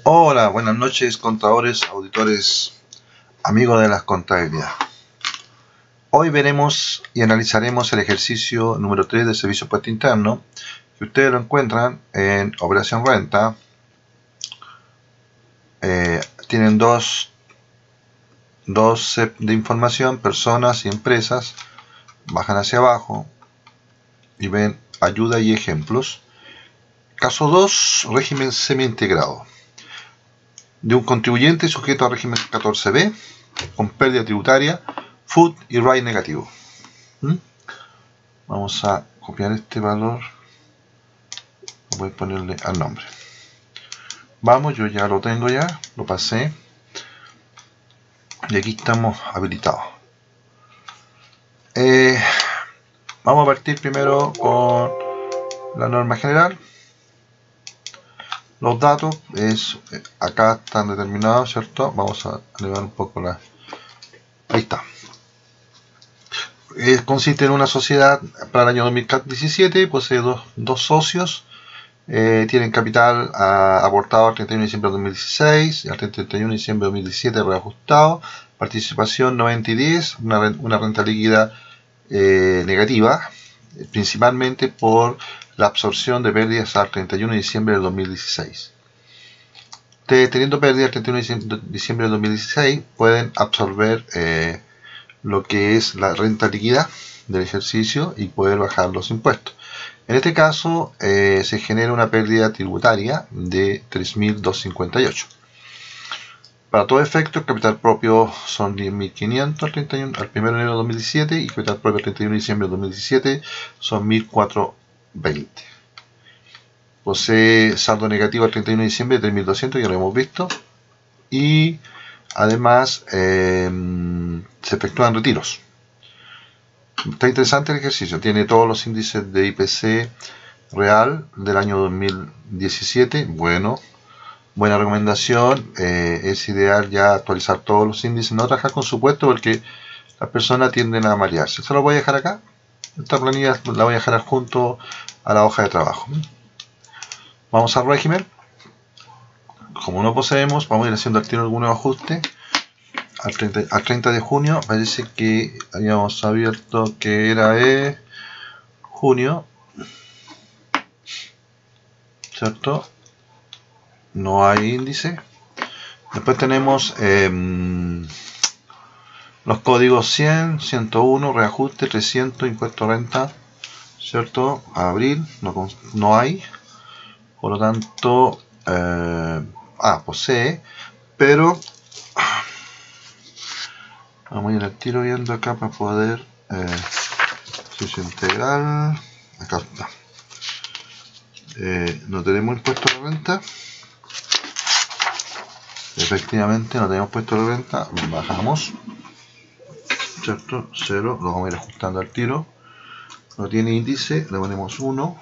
Hola, buenas noches contadores, auditores, amigos de las contabilidades. Hoy veremos y analizaremos el ejercicio número 3 del servicio puesto interno, que ustedes lo encuentran en operación renta. Tienen dos sets de información, personas y empresas. Bajan hacia abajo y ven ayuda y ejemplos. Caso 2, régimen semi-integrado. De un contribuyente sujeto al régimen 14B, con pérdida tributaria, food y RAI negativo. Vamos a copiar este valor, voy a ponerle al nombre. Vamos, yo ya lo tengo, ya lo pasé y aquí estamos habilitados. Vamos a partir primero con la norma general. Los datos acá están determinados, ¿cierto? Vamos a elevar un poco la... Ahí está. Consiste en una sociedad para el año 2017, posee dos socios, tienen capital aportado al 31 de diciembre de 2016 y al 31 de diciembre de 2017 reajustado, participación 90 y 10, una renta líquida negativa, principalmente por la absorción de pérdidas al 31 de diciembre del 2016. Teniendo pérdidas al 31 de diciembre del 2016, pueden absorber lo que es la renta líquida del ejercicio y poder bajar los impuestos. En este caso se genera una pérdida tributaria de 3.258. Para todo efecto, el capital propio son 10.500 al 1 de enero de 2017 y capital propio al 31 de diciembre de 2017 son 1.420. Posee saldo negativo al 31 de diciembre de 3.200, ya lo hemos visto. Y además se efectúan retiros. Está interesante el ejercicio, tiene todos los índices de IPC real del año 2017. Buena recomendación. Es ideal ya actualizar todos los índices, no trabajar con supuesto porque las personas tienden a marearse. Esto lo voy a dejar acá. Esta planilla la voy a dejar junto a la hoja de trabajo. Vamos al régimen. Como no poseemos, vamos a ir haciendo al tiro algunos ajustes. Al 30 de junio parece que habíamos abierto que era junio, ¿cierto? No hay índice. Después tenemos los códigos 100, 101, reajuste, 300, impuesto a renta, ¿cierto? Abril, no hay. Por lo tanto, posee, pero vamos a ir al tiro viendo acá para poder ejercicio integral. Acá está. No tenemos impuesto a la renta. Efectivamente no tenemos impuesto a la renta. Bajamos, ¿cierto? 0, lo vamos a ir ajustando al tiro. No tiene índice, le ponemos 1.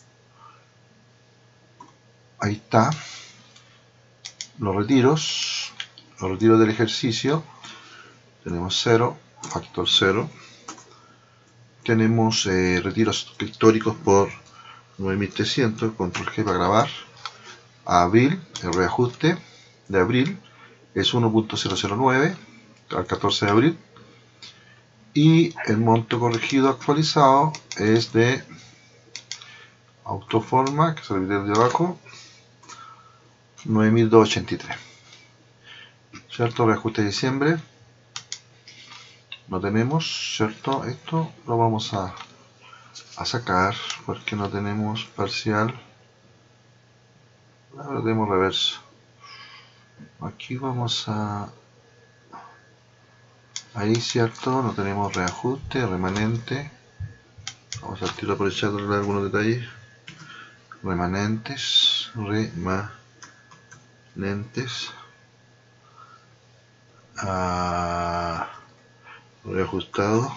Ahí está. Los retiros del ejercicio. Tenemos 0, factor 0. Tenemos retiros históricos por 9.300, control G para grabar. Abril, el reajuste de abril es 1.009 al 14 de abril. Y el monto corregido actualizado es de autoforma, que se lo de abajo, 9.283. ¿Cierto? Reajuste de diciembre. No tenemos, ¿cierto? Esto lo vamos a sacar porque no tenemos parcial. Ahora tenemos reverso. Aquí vamos a... Ahí, ¿cierto? No tenemos reajuste, remanente. Vamos a tiro por echarle algunos detalles. Remanentes. Reajustado.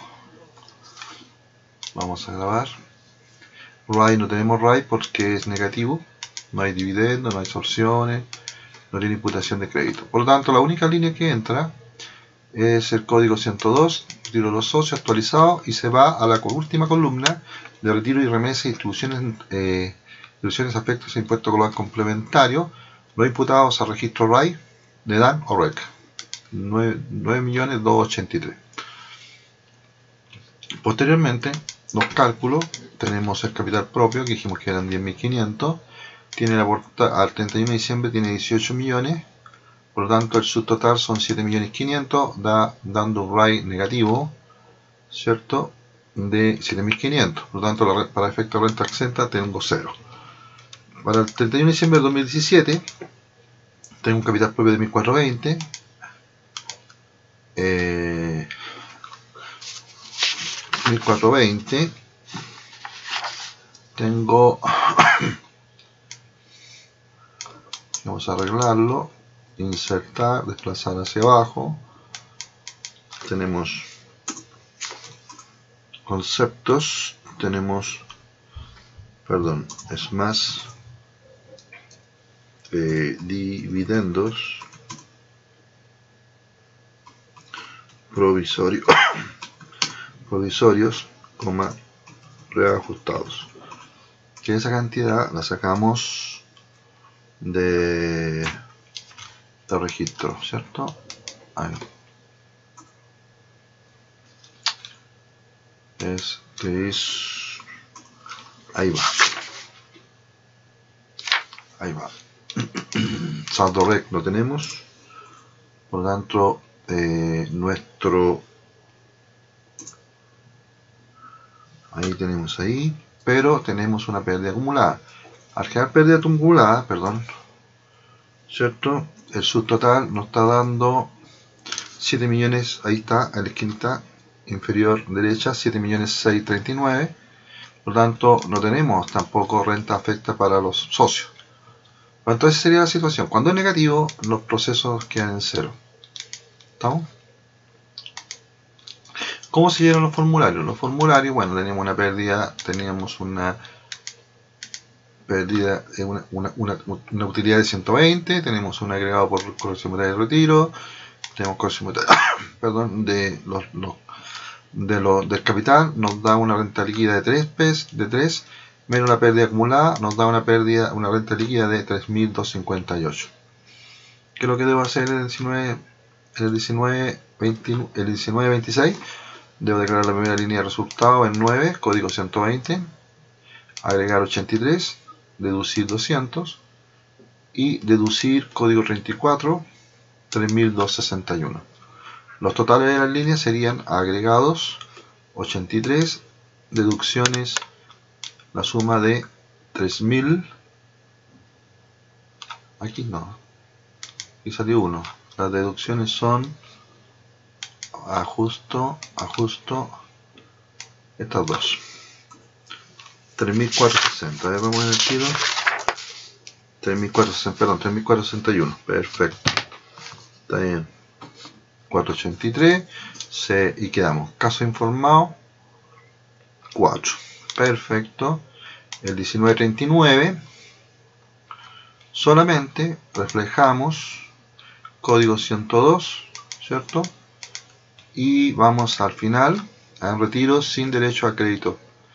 Vamos a grabar. RAI, no tenemos RAI porque es negativo. No hay dividendos, no hay absorciones, no tiene imputación de crédito. Por lo tanto, la única línea que entra es el código 102, retiro de los socios actualizado, y se va a la última columna de retiro y remesa y distribuciones, aspectos e impuestos global complementarios. Los imputados a registro RAI le dan OREC 9.283.000. Posteriormente, los cálculos, tenemos el capital propio, que dijimos que eran 10.500, tiene al 31 de diciembre tiene 18 millones, por lo tanto el subtotal son 7.500.000, dando un RAI negativo, ¿cierto?, de 7.500, por lo tanto para efecto de renta exenta tengo 0. Para el 31 de diciembre de 2017 tengo un capital propio de 1.420, 1.420, tengo, vamos a arreglarlo, insertar, desplazar hacia abajo, tenemos conceptos, tenemos, perdón, es más, dividendos provisorios, reajustados, que esa cantidad la sacamos de registro, ¿cierto? Ahí. Ahí va. Saldo REC lo tenemos, por lo tanto ahí tenemos pero tenemos una pérdida acumulada. Al generar pérdida acumulada, ¿cierto?, el subtotal nos está dando 7 millones, ahí está, a la esquinita inferior derecha, 7.639.000, por lo tanto no tenemos tampoco renta afecta para los socios. Entonces sería la situación. Cuando es negativo, los procesos quedan en 0. ¿Estamos? ¿Cómo se llenan los formularios? Los formularios, bueno, teníamos una pérdida, una utilidad de 120, tenemos un agregado por corrección de retiro, tenemos corrección del capital, nos da una renta líquida de 3 menos la pérdida acumulada, nos da una renta líquida de 3.258. ¿Qué es lo que debo hacer el 1926? Debo declarar la primera línea de resultados en 9, código 120, agregar 83, deducir 200 y deducir código 34, 3.261. Los totales de las líneas serían agregados 83, deducciones, la suma de 3.000, aquí no, aquí salió 1, las deducciones son, ajusto, estas dos, 3.460, a ver, vamos a ver el tiro, 3.461, perfecto, está bien, 483, y quedamos, caso informado, 4, perfecto. El 1939 solamente reflejamos código 102, ¿cierto? Y vamos al final a un retiro sin derecho a crédito,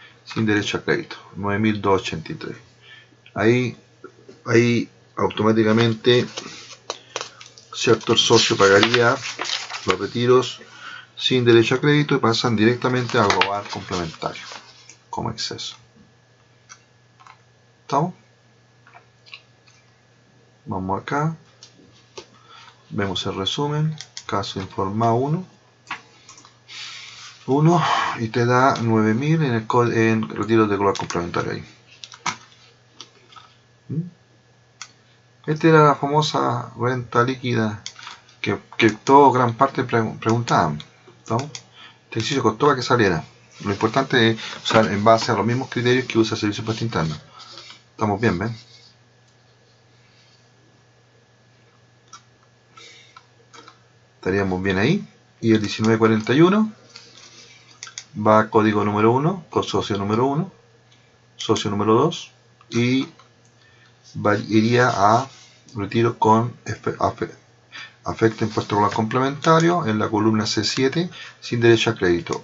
9.283. Ahí automáticamente, ¿cierto?, el socio pagaría los retiros sin derecho a crédito y pasan directamente al global complementario como exceso. ¿Estamos? Vamos acá, vemos el resumen, caso informado 1 y te da 9.000 en retiros de global complementario ahí. Esta era la famosa renta líquida que gran parte preguntaban. ¿No? Este ejercicio costó para que saliera. Lo importante es usar en base a los mismos criterios que usa el Servicio de Impuesto Interno. Estamos bien, ¿ven? Estaríamos bien ahí. Y el 1941 va a código número 1, con socio número 1, socio número 2 y iría a retiro con afecto impuesto global complementario en la columna C7 sin derecho a crédito,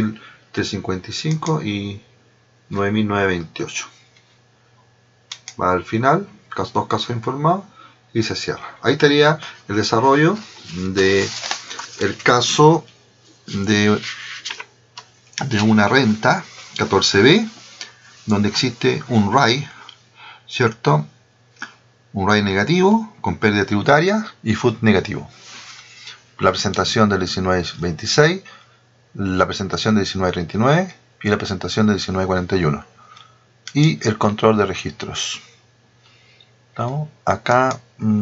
8.355 y 9.928. Va al final, dos casos informados, y se cierra. Ahí estaría el desarrollo de el caso de una renta 14B, donde existe un RAI, ¿cierto? Un RAI negativo con pérdida tributaria y FUT negativo. La presentación del 1926, la presentación del 1939 y la presentación del 1941. Y el control de registros. ¿Estamos? Acá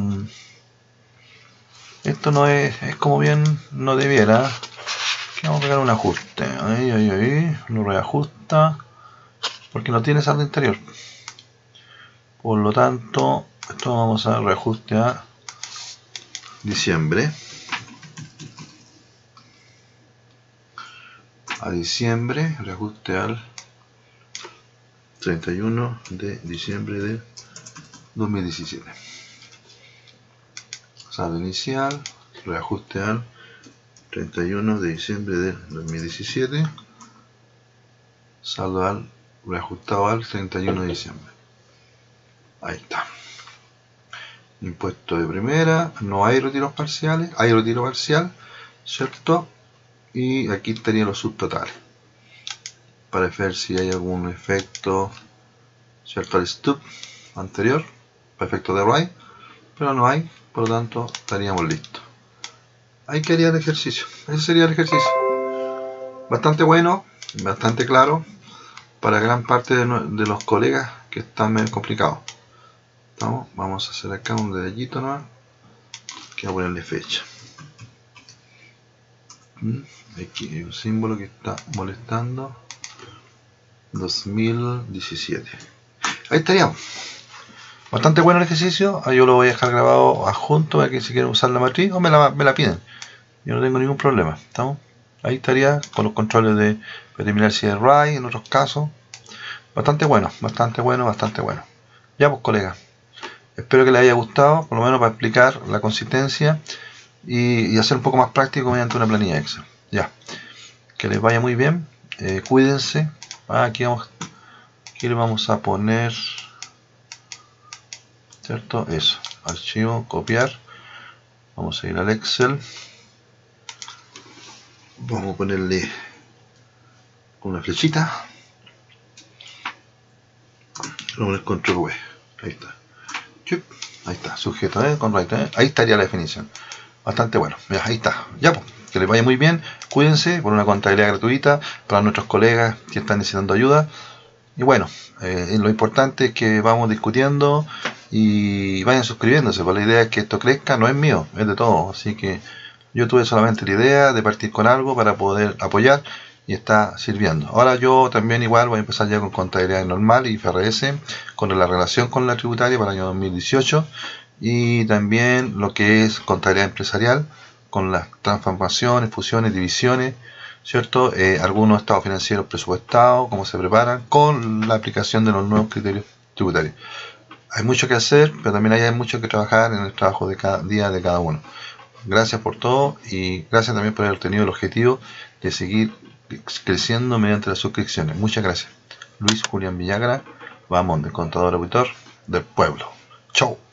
esto no es como bien no debiera. Vamos a pegar un ajuste. Ahí. Lo reajusta. Porque no tiene saldo interior. Por lo tanto, esto vamos a reajuste a diciembre. Reajuste al 31 de diciembre de 2017. Saldo inicial, reajuste al 31 de diciembre de 2017. Saldo al reajustado al 31 de diciembre. Ahí está. Impuesto de primera, no hay retiros parciales, hay retiro parcial, ¿cierto? Y aquí estarían los subtotales para ver si hay algún efecto, ¿cierto? Al stub anterior, para efecto de RAI, pero no hay, por lo tanto estaríamos listos. Ahí quedaría el ejercicio, ese sería el ejercicio. Bastante bueno, bastante claro para gran parte de los colegas que están medio complicados. Vamos a hacer acá un detallito nomás, que voy a ponerle fecha. Aquí hay un símbolo que está molestando. 2017. Ahí estaríamos. Bastante bueno el ejercicio. Yo lo voy a dejar grabado adjunto para que si quieren usar la matriz o me la piden. Yo no tengo ningún problema. ¿Estamos? Ahí estaría con los controles de determinar si es RAI en otros casos. Bastante bueno. Ya pues, colegas. Espero que les haya gustado, por lo menos para explicar la consistencia y hacer un poco más práctico mediante una planilla Excel. Ya. Que les vaya muy bien. Cuídense. Aquí le vamos a poner, ¿cierto? Eso. Archivo, copiar. Vamos a ir al Excel. Vamos a ponerle una flechita. Vamos a poner control V. Ahí está. Ahí está, sujeto con right. Ahí estaría la definición. Bastante bueno. Mira, ahí está. Ya pues, que les vaya muy bien. Cuídense por una contabilidad gratuita para nuestros colegas que están necesitando ayuda. Y bueno, lo importante es que vamos discutiendo y vayan suscribiéndose. Pues la idea es que esto crezca, no es mío, es de todos. Así que yo tuve solamente la idea de partir con algo para poder apoyar y está sirviendo. Ahora yo también igual voy a empezar ya con contabilidad normal y IFRS, con la relación con la tributaria para el año 2018 y también lo que es contabilidad empresarial con las transformaciones, fusiones, divisiones, ¿cierto? Algunos estados financieros presupuestados, cómo se preparan con la aplicación de los nuevos criterios tributarios. Hay mucho que hacer, pero también hay mucho que trabajar en el trabajo de cada día de cada uno. Gracias por todo y gracias también por haber tenido el objetivo de seguir creciendo mediante las suscripciones. Muchas gracias. Luis Julián Villagra, vamos, del contador auditor del pueblo. Chau.